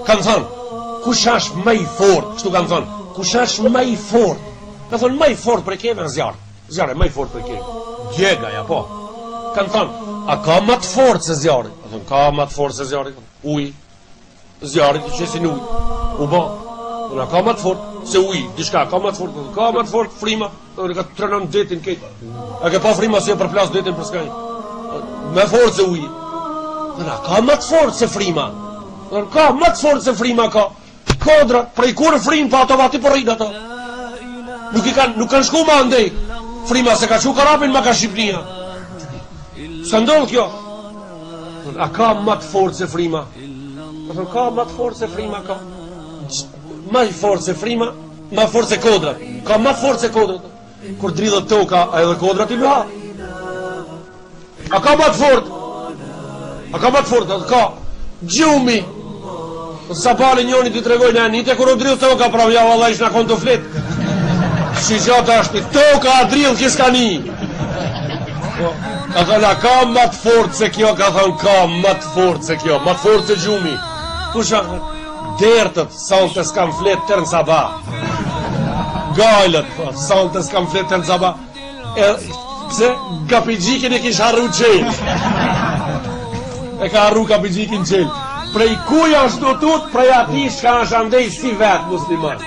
Kanë thënë, kush është më i fortë? Kështu kanë thënë, kush është më i fortë? Ka thënë më i fortë për keve në zjarr. Zjarri më i fortë për keve. Djegaja, po. Kanë thënë, a ka më të fortë se zjarri? Ka thënë, ka më të fortë se zjarri. Uji. Zjarri të qesin uji. U bë. Unë ka më të fortë se uji. Diçka ka më të fortë. Ka më të fortë frima. Unë ka trenon detin këtë. A ke pa frima se përplas detin për skaj. Më fortë se uji. Unë ka më të fortë se frima. Unë ka më të fortë se frima ka. Kodra, prej kur frim pa ato vati po rrin ato. Nuk kanë shku ma ndej. Frima se ka qu karapin ma ka Shqipnia. Së ndodh kjo. A ka më të fortë se frima? Ka më të fortë se frima ka. Më i fortë se frima, më fortë se kodra. Ka më fortë se kodra. Kur dridhet toka, a edhe kodra ti lëha. A ka më të fortë? A ka më të fortë? Ka gjumi. Sa pali njoni ti tregoj në anite, kur u dridh toka, pra ja valla ish na kon të flet. Si gjata është toka a dridh që s'ka ni. Ka thënë, a ka më të fortë se kjo? Ka thënë, ka më të fortë se kjo. Më të fortë se gjumi. Kusha dertët, sonë të s'kam flet tërë në sabah. Gajlët, sonë të s'kam flet tërë në sabah. Pse Kapigjikin e kish harru qelë. E ka harru Kapigjikin qelë. Prej kuja është do tut, prej ati shka është andej si vetë musliman.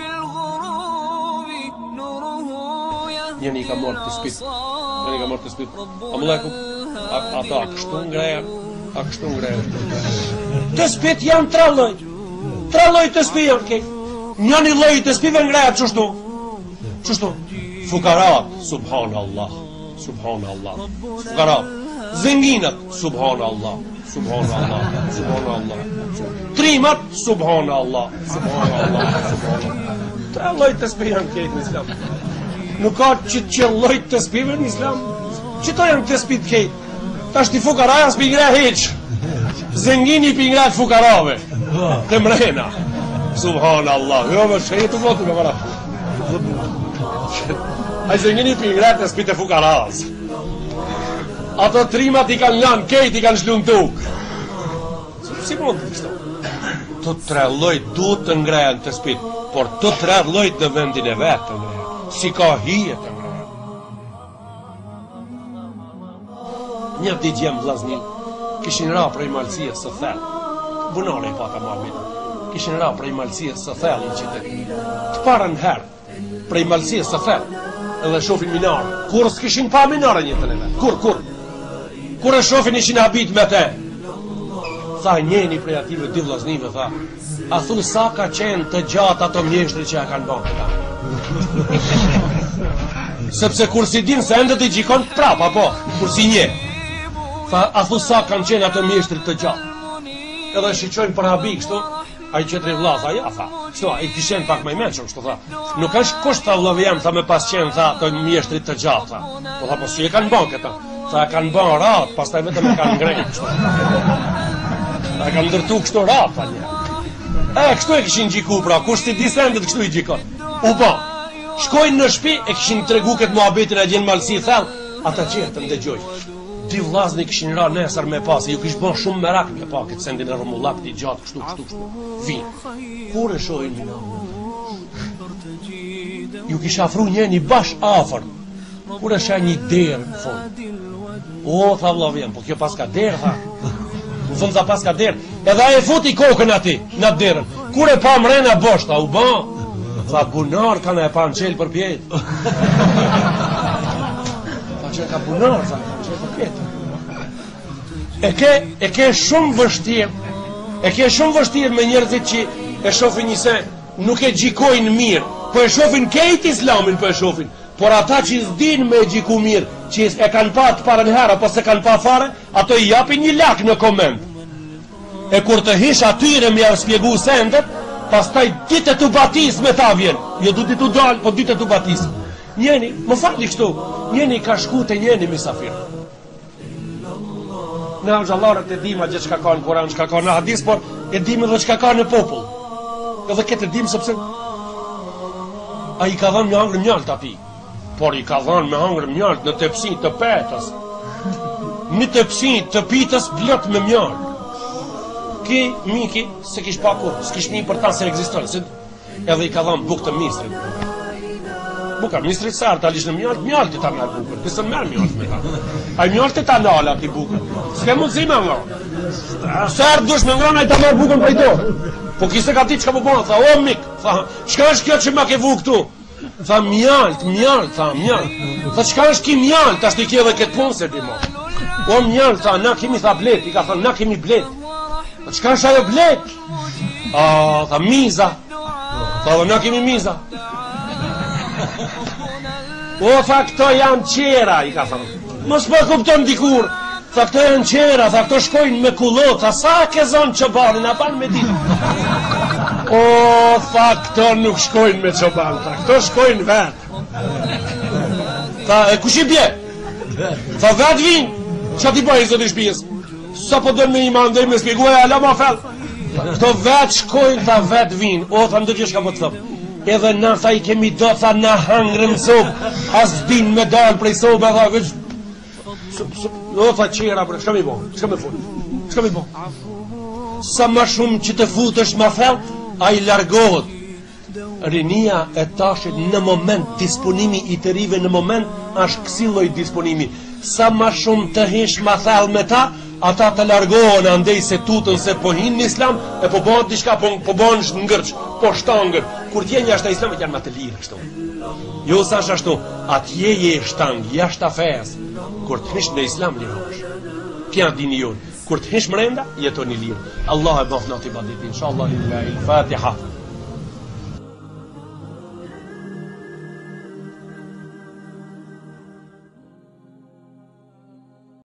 Njëni ka morë të spit. Njëni ka morë të spit. A më leku, ata a kështu ngreja, a kështu ngreja. Të spit janë tre loj. Tre loj të spit janë kej. Njëni loj të spive ngreja qështu. Qështu? Fukarat, subhanallah. Subhanallah. Fukarat. Zenginat, subhanallah. Subhanallah, subhanallah. Trimat, subhanallah, subhanallah, subhanallah. Tre lloj të spi janë këtë në islam. Nuk ka që lloj të spive në islam. Qëto janë të spi të këtë? Ta shti fukaraja s'pi ngre heq. Zengini pi ngre të fukarave. Të mrena. Subhanallah. Jo më shëjtë të votu me para. A zengini pi ngre të spi të fukaras. Ato trimat i kanë lanë, kejt i kanë shlu në tuk. Si mund të kështu? Të tre lojt duhet të ngrejen të spit, por të tre lojt në vendin e vetë të ngrejen. Si ka hije të ngrejen. Një di gjemë vlaznin, kishin ra prej malësijës së thellë. Bunare i pata marmin. Kishin ra prej malësijës së thellë në qytet. Të parën herë, prej malësijës së thellë, edhe shofin minarë. Kur s'kishin pa minarë njëtën e vetë? Kur? Kur e shofin ishin habit me te. Tha njeni prej ative dy vllaznive, tha, a thu sa ka qenë të gjatë ato mjeshtri që ja kanë bën këta. Sepse kur si din se endet i gjikon prap, apo, kur si nje. Tha, a thu sa kanë qenë ato mjeshtri të gjatë. Edhe shiqojnë për habi kështu, a i qetri vlla, tha, ja, tha, kështu, a i kishen pak më i mençur, kështu, tha. Nuk është kusht tha vllavi jam, tha, me pas qenë, tha, ato mjeshtri të gjatë, tha. Po tha, po si e kanë bën këta. Tha kanë bën ratë, pastaj vetëm e kanë ngrejnë kështu. Tha kanë ndërtu kështu ratë, tha një. Kështu e kishin gjiku, pra, kush si disendet kështu i gjikon. U po, shkojnë në shtëpi, e kishin tregu këtë muhabetin e gjenë malësi thellë, ata qertën dhe gjoj. Dy vllazni kishin ra nesër me pas, ju kish bën shumë merak me pa këtë sendin e rumullak t'i gjatë kështu. Vinë. Kur e shohin mina? Ju kish afru njeni bash afër. Kur e shë një derë në fund. O, tha vllavi jam, po kjo pas ka derë, tha. Në fund tha pas ka derë. Edhe e futi kokën ati, në atë derën. Kur e pa mrena bosh, tha, u ban. Tha, bunar kanë e pa në qelë për pjetë. Tha që ka bunar, tha, në qelë për pjetë. E ke shumë vështirë. E ke shumë vështirë me njerëzit që e shofin një se nuk e gjikojnë mirë. Po e shofin kejt islamin, po e shofin. Por ata që s'din me gjiku mirë, që e kanë pa të parën herë, apo se kanë pa fare, ato i japin një lak në koment. E kur të hish atyre me javë spjegu sendet, pastaj ditë të batis me ta vjen. Jo du ditë të dalë, po ditë të batis. Njeni, më fali kështu, njeni ka shku të njeni misafir. Në xhallarët e dima gjithë çka ka në Kur'an, çka ka në hadis, por e dim edhe çka ka në popull. Edhe këtë dim sepse ai ka dhënë me hangër mjalt ati. Por i ka dhënë me hangër mjalt në tepsi të petës. Një tepsi të pitës blot me mjalt. Ki miki se kish pa kur, s'kish mi për ta se ekziston, se edhe I ka dhënë bukë të mistrit. Buka mistrit sa ta lish në mjalt ta merr bukën. Ti s'm merr mjalt me ta. Ai mjalt ta nala ti bukën. S'ke mundsi më nga. Sa dush me ngrona ai ta merr bukën prej to. Po kishte ka ti çka po bën, tha o mik, tha, çka është kjo që ma ke vu këtu? Tha mjalt, tha mjalt. Tha çka është ki mjalt, tash ti ke edhe këtë punë se ti mo. O mjalt, tha na kemi tha blet, I ka thënë na kemi blet. Tha çka është ajo blet? Tha miza. Tha na kemi miza. O, tha, këto janë qera, I ka thënë. Mos po kupton dikur. Tha, këto janë qera, tha, këto shkojnë me kullot. Tha, sa ke zonë çobanin, a ban me ditë. O, tha, këto nuk shkojnë me çoban, tha, këto shkojnë vetë. Tha, e kush I bje? Tha, vetë vinë. Qa ti bëjë, zoti shpijes? Sa po dënë me iman dhe me spjeguaj, ala ma fel. Këto vetë shkojnë, tha, vetë vinë. O, tha, ndë që shka po të thëmë. Edhe na tha I kemi do, tha na hangrëm sopë, as din me dalë prej sopë, tha veç. O tha qera, bre, shka mi bo, shka me fund, shka mi bo. Sa ma shumë që të futësh ma thellë, a I largohet. Rinia e tashit në moment, disponimi I të rive në moment, është kësi lloj disponimi. Sa ma shumë të hesh ma thellë me ta, ata të largohen andej se tutën se po hinë në islam, e po bëhen diçka, po bëhen ngërç, po shtangër. Kur t'je jashtë islamit janë më të lirë kështu. Jo sa ashtu, atje je shtang, jashtë fesë. Kur t'hish në islam lirosh. Kja dini jonë. Kur t'hish mrenda, jetoni lirë. Allah e bëf natë I badit, inshallah lillahi. Fatiha.